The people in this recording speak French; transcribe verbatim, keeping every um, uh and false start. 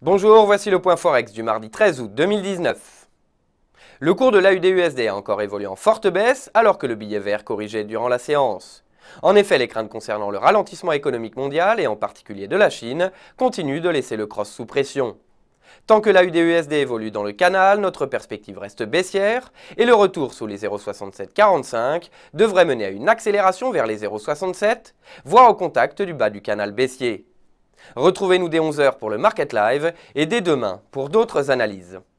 Bonjour, voici le point Forex du mardi treize août deux mille dix-neuf. Le cours de l'A U D U S D a encore évolué en forte baisse alors que le billet vert corrigeait durant la séance. En effet, les craintes concernant le ralentissement économique mondial et en particulier de la Chine continuent de laisser le cross sous pression. Tant que l'A U D U S D évolue dans le canal, notre perspective reste baissière et le retour sous les zéro virgule soixante-sept quarante-cinq devrait mener à une accélération vers les zéro virgule soixante-sept, voire au contact du bas du canal baissier. Retrouvez-nous dès onze heures pour le Market Live et dès demain pour d'autres analyses.